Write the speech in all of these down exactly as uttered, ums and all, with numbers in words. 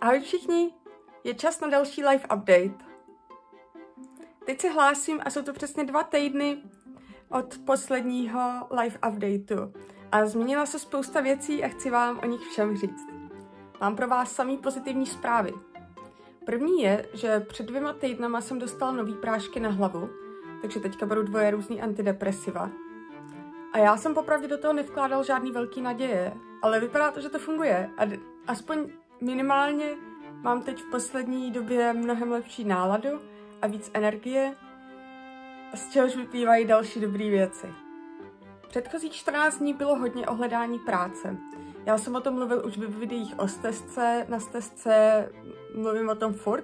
Ahoj všichni, je čas na další live update. Teď se hlásím a jsou to přesně dva týdny od posledního live updateu. A změnila se spousta věcí a chci vám o nich všem říct. Mám pro vás samý pozitivní zprávy. První je, že před dvěma týdnama jsem dostala nový prášky na hlavu, takže teďka beru dvoje různý antidepresiva. A já jsem popravdě do toho nevkládal žádný velký naděje, ale vypadá to, že to funguje. A aspoň minimálně mám teď v poslední době mnohem lepší náladu a víc energie, z čehož vyplývají další dobré věci. Předchozích čtrnáct dní bylo hodně o hledání práce. Já jsem o tom mluvil už ve videích o stezce, na stezce mluvím o tom furt.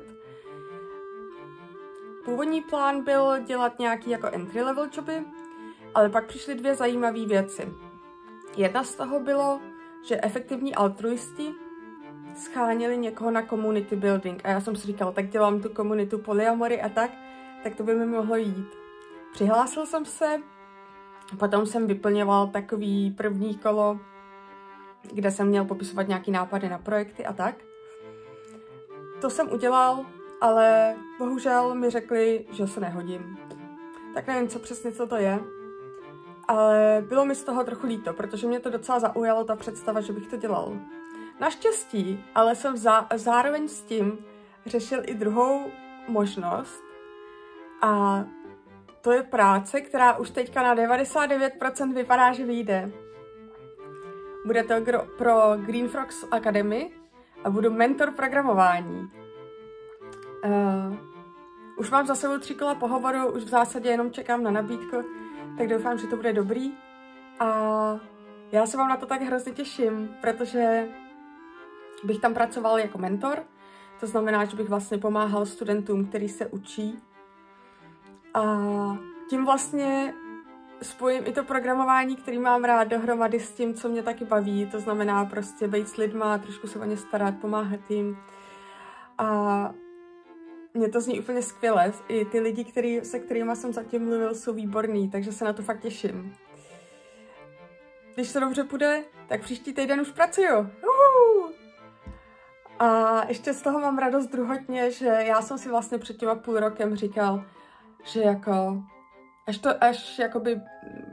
Původní plán byl dělat nějaký jako entry level joby, ale pak přišly dvě zajímavé věci. Jedna z toho bylo, že efektivní altruisti scháněli někoho na community building a já jsem si říkal, tak dělám tu komunitu polyamory a tak, tak to by mi mohlo jít. Přihlásil jsem se, potom jsem vyplňoval takový první kolo, kde jsem měl popisovat nějaký nápady na projekty a tak. To jsem udělal, ale bohužel mi řekli, že se nehodím. Tak nevím, co přesně co to je, ale bylo mi z toho trochu líto, protože mě to docela zaujalo ta představa, že bych to dělal. Naštěstí, ale jsem zá, zároveň s tím řešil i druhou možnost a to je práce, která už teďka na devadesát devět procent vypadá, že vyjde. Bude to pro Green Frogs Academy a budu mentor programování. Uh, už mám za sebou tři kola pohovoru, už v zásadě jenom čekám na nabídku, tak doufám, že to bude dobrý. A já se vám na to tak hrozně těším, protože bych tam pracoval jako mentor, to znamená, že bych vlastně pomáhal studentům, kteří se učí. A tím vlastně spojím i to programování, který mám rád, dohromady s tím, co mě taky baví, to znamená prostě být s lidma, trošku se o ně starat, pomáhat jim. A mně to zní úplně skvěle. I ty lidi, který, se kterými jsem zatím mluvil, jsou výborní, takže se na to fakt těším. Když to dobře půjde, tak příští týden už pracuju. Uhu! A ještě z toho mám radost druhotně, že já jsem si vlastně před těma půl rokem říkal, že jako, až to, až jakoby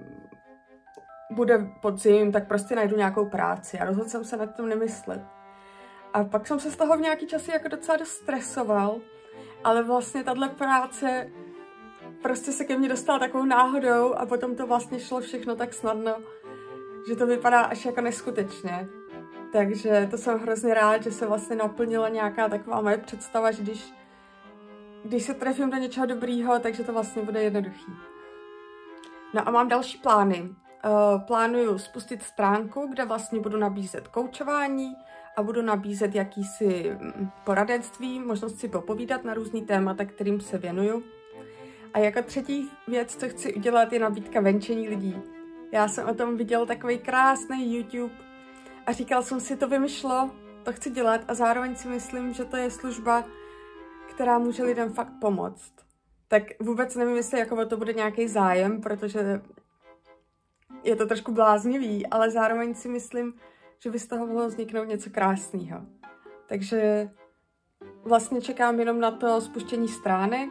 bude podzim, tak prostě najdu nějakou práci a rozhodl jsem se nad tím nemyslet. A pak jsem se z toho v nějaký časy jako docela dost stresoval, ale vlastně tahle práce prostě se ke mně dostala takovou náhodou a potom to vlastně šlo všechno tak snadno, že to vypadá až jako neskutečně. Takže to jsem hrozně rád, že se vlastně naplnila nějaká taková moje představa, že když, když se trefím do něčeho dobrýho, takže to vlastně bude jednoduchý. No a mám další plány. Uh, plánuju spustit stránku, kde vlastně budu nabízet koučování a budu nabízet jakýsi poradenství, možnost si popovídat na různý témata, kterým se věnuju. A jako třetí věc, co chci udělat, je nabídka venčení lidí. Já jsem o tom viděl takový krásný YouTube a říkal jsem si, to vymyšlo, to chci dělat a zároveň si myslím, že to je služba, která může lidem fakt pomoct. Tak vůbec nevím, jestli jako o to bude nějaký zájem, protože je to trošku bláznivý, ale zároveň si myslím, že by z toho mohlo vzniknout něco krásného. Takže vlastně čekám jenom na to spuštění stránek.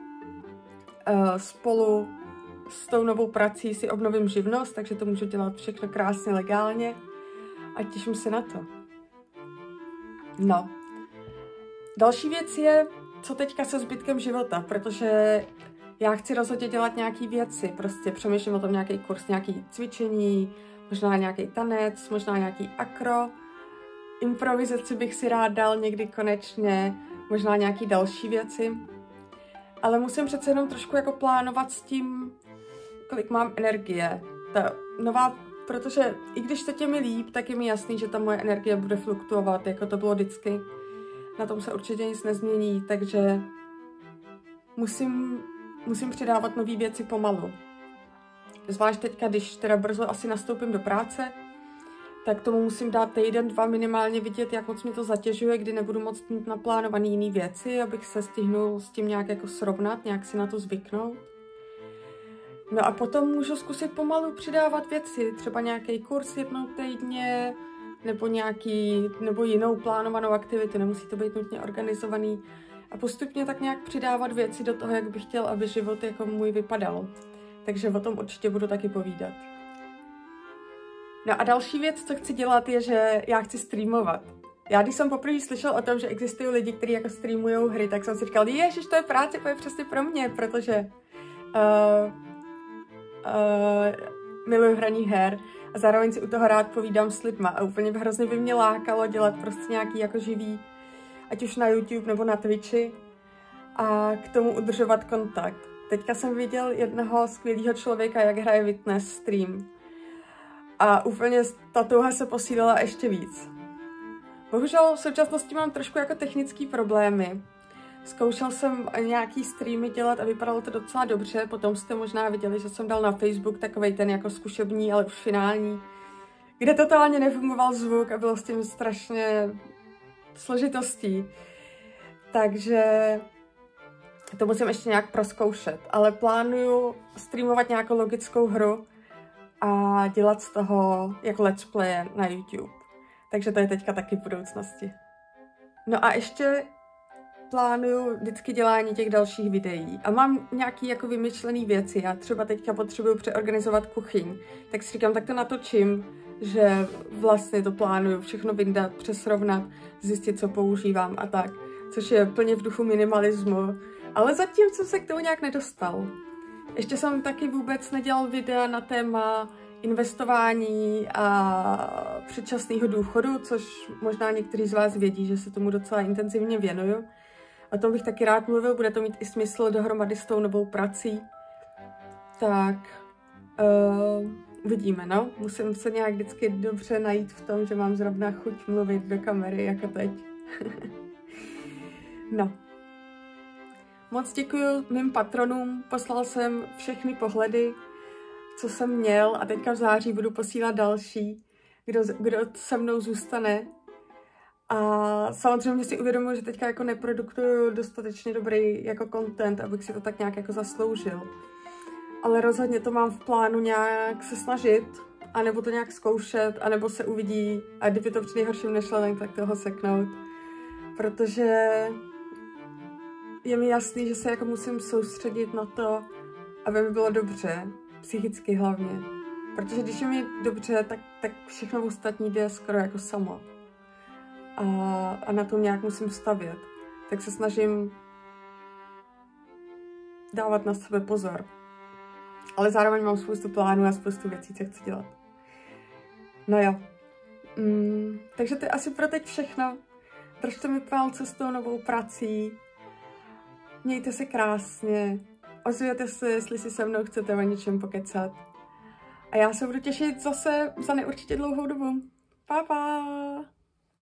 Spolu s tou novou prací si obnovím živnost, takže to můžu dělat všechno krásně legálně a těším se na to. No. Další věc je, co teďka se zbytkem života, protože já chci rozhodně dělat nějaký věci, prostě přemýšlím o tom nějaký kurz, nějaký cvičení, možná nějaký tanec, možná nějaký akro, improvizaci bych si rád dal někdy konečně, možná nějaký další věci. Ale musím přece jenom trošku jako plánovat s tím, kolik mám energie. Ta nová, protože i když teď je mi líp, tak je mi jasný, že ta moje energie bude fluktuovat, jako to bylo vždycky. Na tom se určitě nic nezmění, takže musím, musím přidávat nové věci pomalu. Zvlášť teďka, když teda brzo asi nastoupím do práce, tak tomu musím dát týden, dva minimálně vidět, jak moc mě to zatěžuje, kdy nebudu moc mít naplánovaný jiný věci, abych se stihnul s tím nějak jako srovnat, nějak si na to zvyknout. No a potom můžu zkusit pomalu přidávat věci, třeba nějaký kurz jednou týdně, nebo nějaký, nebo jinou plánovanou aktivitu, nemusí to být nutně organizovaný. A postupně tak nějak přidávat věci do toho, jak bych chtěl, aby život jako můj vypadal. Takže o tom určitě budu taky povídat. No a další věc, co chci dělat, je, že já chci streamovat. Já když jsem poprvé slyšel o tom, že existují lidi, kteří jako streamujou hry, tak jsem si říkal, ježiš, to je práce, to je přesně pro mě, protože uh, uh, miluji hraní her a zároveň si u toho rád povídám s lidma a úplně hrozně by mě lákalo dělat prostě nějaký jako živý, ať už na YouTube nebo na Twitchi a k tomu udržovat kontakt. Teďka jsem viděl jednoho skvělého člověka, jak hraje Witness stream a úplně ta touha se posílila ještě víc. Bohužel v současnosti mám trošku jako technické problémy. Zkoušel jsem nějaký streamy dělat a vypadalo to docela dobře, potom jste možná viděli, že jsem dal na Facebook takovej ten jako zkušební, ale už finální, kde totálně nefungoval zvuk a bylo s tím strašně složitostí. Takže to musím ještě nějak prozkoušet, ale plánuju streamovat nějakou logickou hru a dělat z toho jako let's play na YouTube. Takže to je teďka taky v budoucnosti. No a ještě plánuju vždycky dělání těch dalších videí. A mám nějaký jako vymyšlený věci. Já třeba teďka potřebuju přeorganizovat kuchyň. Tak si říkám, tak to natočím, že vlastně to plánuju všechno vyndat, přesrovnat, zjistit, co používám a tak. Což je plně v duchu minimalismu. Ale zatím jsem se k tomu nějak nedostal. Ještě jsem taky vůbec nedělal videa na téma investování a předčasného důchodu, což možná někteří z vás vědí, že se tomu docela intenzivně věnuju. O tom bych taky rád mluvil, bude to mít i smysl dohromady s tou novou prací. Tak uh, uvidíme, no. Musím se nějak vždycky dobře najít v tom, že mám zrovna chuť mluvit do kamery, jako teď. No. Moc děkuji mým patronům, poslal jsem všechny pohledy, co jsem měl a teďka v září budu posílat další, kdo, kdo se mnou zůstane. A samozřejmě si uvědomuji, že teďka jako neproduktuju dostatečně dobrý jako content, abych si to tak nějak jako zasloužil. Ale rozhodně to mám v plánu nějak se snažit, anebo to nějak zkoušet, anebo se uvidí a kdyby to při nejhorším nešlo, tak toho seknout. Protože je mi jasný, že se jako musím soustředit na to, aby mi bylo dobře. Psychicky hlavně. Protože když je mi dobře, tak, tak všechno ostatní jde skoro jako samo. A, a na tom nějak musím stavět. Tak se snažím dávat na sebe pozor. Ale zároveň mám spoustu plánů a spoustu věcí, co chci dělat. No jo. Mm, takže to je asi pro teď všechno. Držte mi palce s tou novou prací. Mějte se krásně. Ozvěte se, jestli si se mnou chcete o něčem pokecat. A já se budu těšit zase za neurčitě dlouhou dobu. Pa, pa!